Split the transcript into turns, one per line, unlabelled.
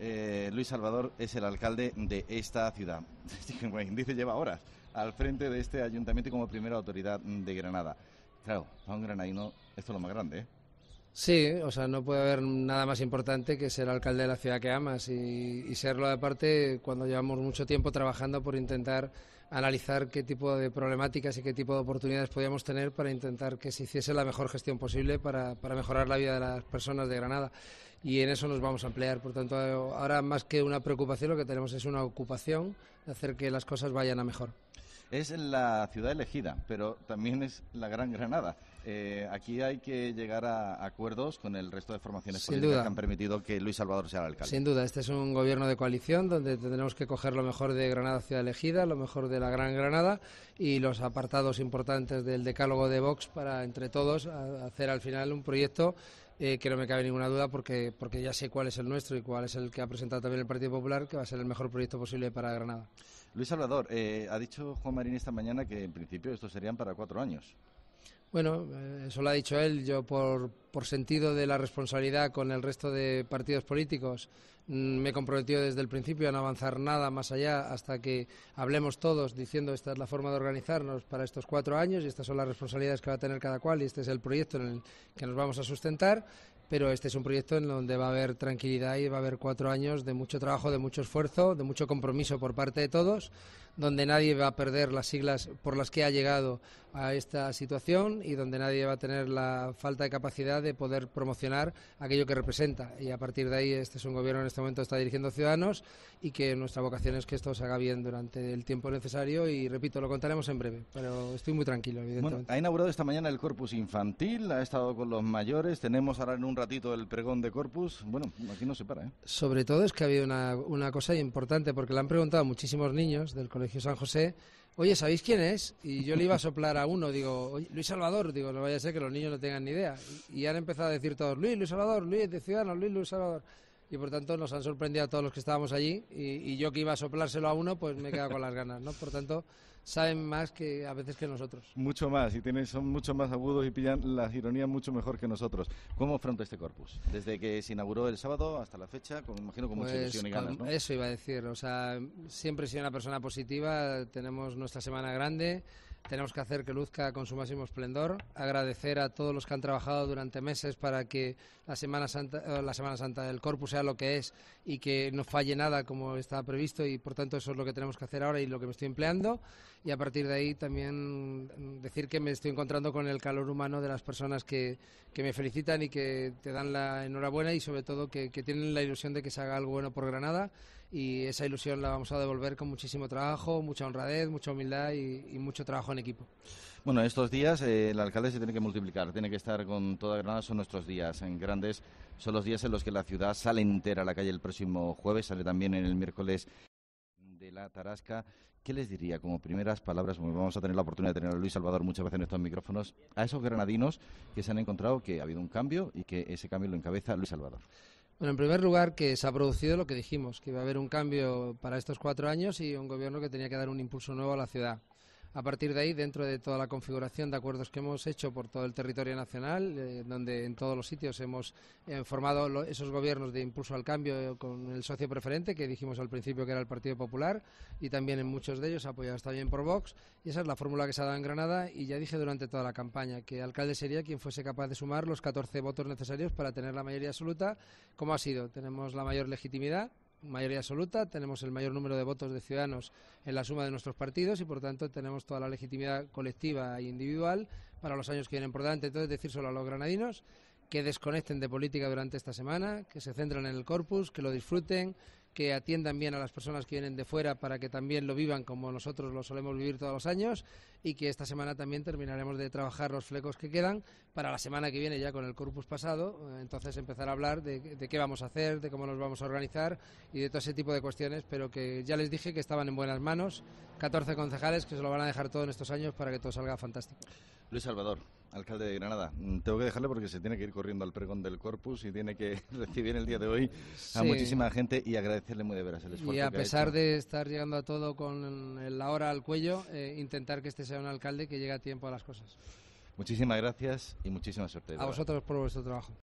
Luis Salvador es el alcalde de esta ciudad. Dice, lleva horas al frente de este ayuntamiento y como primera autoridad de Granada. Claro, para un granadino esto es lo más grande, ¿eh?
Sí, o sea, no puede haber nada más importante que ser alcalde de la ciudad que amas y serlo aparte cuando llevamos mucho tiempo trabajando por intentar analizar qué tipo de problemáticas y qué tipo de oportunidades podíamos tener para intentar que se hiciese la mejor gestión posible para mejorar la vida de las personas de Granada. Y en eso nos vamos a emplear. Por tanto, ahora más que una preocupación lo que tenemos es una ocupación de hacer que las cosas vayan a mejor.
Es la ciudad elegida, pero también es la Gran Granada. Aquí hay que llegar a acuerdos con el resto de formaciones políticas que han permitido que Luis Salvador sea el alcalde.
Sin duda, este es un gobierno de coalición donde tendremos que coger lo mejor de Granada ciudad elegida, lo mejor de la Gran Granada y los apartados importantes del decálogo de Vox para, entre todos, hacer al final un proyecto que no me cabe ninguna duda porque ya sé cuál es el nuestro y cuál es el que ha presentado también el Partido Popular, que va a ser el mejor proyecto posible para Granada.
Luis Salvador, ha dicho Juan Marín esta mañana que en principio estos serían para 4 años.
Bueno, eso lo ha dicho él. Yo, por sentido de la responsabilidad con el resto de partidos políticos, me he comprometido desde el principio a no avanzar nada más allá hasta que hablemos todos diciendo esta es la forma de organizarnos para estos 4 años y estas son las responsabilidades que va a tener cada cual y este es el proyecto en el que nos vamos a sustentar. Pero este es un proyecto en donde va a haber tranquilidad y va a haber 4 años de mucho trabajo, de mucho esfuerzo, de mucho compromiso por parte de todos, donde nadie va a perder las siglas por las que ha llegado a esta situación y donde nadie va a tener la falta de capacidad de poder promocionar aquello que representa. Y a partir de ahí este es un gobierno en este momento está dirigiendo ciudadanos y que nuestra vocación es que esto se haga bien durante el tiempo necesario y, repito, lo contaremos en breve, pero estoy muy tranquilo, evidentemente.
Bueno, ha inaugurado esta mañana el Corpus Infantil, ha estado con los mayores, tenemos ahora en un ratito el pregón de Corpus. Bueno, aquí no se para, ¿eh?
Sobre todo es que ha habido una cosa importante, porque le han preguntado a muchísimos niños del Colegio San José, oye, ¿sabéis quién es? Y yo le iba a soplar a uno, digo, oye, Luis Salvador, digo, no vaya a ser que los niños no tengan ni idea. Y han empezado a decir todos, Luis Salvador, Luis de Ciudadanos, Luis Salvador. Y por tanto nos han sorprendido a todos los que estábamos allí y yo que iba a soplárselo a uno, pues me he quedado con las ganas, ¿no? Por tanto, saben más que a veces que nosotros.
Mucho más, y son mucho más agudos y pillan las ironías mucho mejor que nosotros. ¿Cómo afronta este Corpus? Desde que se inauguró el sábado hasta la fecha, imagino con mucha ilusión y ganas, ¿no?
Eso iba a decir, o sea, siempre he sido una persona positiva, tenemos nuestra semana grande, tenemos que hacer que luzca con su máximo esplendor, agradecer a todos los que han trabajado durante meses para que la Semana Santa del Corpus sea lo que es y que no falle nada como estaba previsto y por tanto eso es lo que tenemos que hacer ahora y lo que me estoy empleando y a partir de ahí también decir que me estoy encontrando con el calor humano de las personas que me felicitan y que te dan la enhorabuena y sobre todo que tienen la ilusión de que se haga algo bueno por Granada y esa ilusión la vamos a devolver con muchísimo trabajo, mucha honradez, mucha humildad y mucho trabajo en equipo.
Bueno, estos días el alcalde se tiene que multiplicar, tiene que estar con toda Granada, son nuestros días en grandes, son los días en los que la ciudad sale entera a la calle el próximo jueves, sale también en el miércoles de la Tarasca. ¿Qué les diría como primeras palabras? Porque vamos a tener la oportunidad de tener a Luis Salvador muchas veces en estos micrófonos, a esos granadinos que se han encontrado que ha habido un cambio y que ese cambio lo encabeza Luis Salvador.
Bueno, en primer lugar, que se ha producido lo que dijimos, que iba a haber un cambio para estos 4 años y un gobierno que tenía que dar un impulso nuevo a la ciudad. A partir de ahí, dentro de toda la configuración de acuerdos que hemos hecho por todo el territorio nacional, donde en todos los sitios hemos formado esos gobiernos de impulso al cambio con el socio preferente, que dijimos al principio que era el Partido Popular, y también en muchos de ellos apoyados también por Vox, y esa es la fórmula que se ha dado en Granada, y ya dije durante toda la campaña que el alcalde sería quien fuese capaz de sumar los 14 votos necesarios para tener la mayoría absoluta, como ha sido. Tenemos la mayor legitimidad, mayoría absoluta, tenemos el mayor número de votos de ciudadanos en la suma de nuestros partidos y por tanto tenemos toda la legitimidad colectiva e individual para los años que vienen por delante. Entonces decir solo a los granadinos que desconecten de política durante esta semana, que se centren en el Corpus, que lo disfruten, que atiendan bien a las personas que vienen de fuera para que también lo vivan como nosotros lo solemos vivir todos los años y que esta semana también terminaremos de trabajar los flecos que quedan para la semana que viene ya con el Corpus pasado, entonces empezar a hablar de qué vamos a hacer, de cómo nos vamos a organizar y de todo ese tipo de cuestiones, pero que ya les dije que estaban en buenas manos, 14 concejales que se lo van a dejar todo en estos años para que todo salga fantástico.
Luis Salvador, alcalde de Granada, tengo que dejarle porque se tiene que ir corriendo al pregón del Corpus y tiene que recibir el día de hoy a muchísima gente y agradecerle muy de veras el esfuerzo.
Y a pesar de estar llegando a todo con la hora al cuello, intentar que este sea un alcalde que llegue a tiempo a las cosas.
Muchísimas gracias y muchísima suerte.
A vosotros por vuestro trabajo.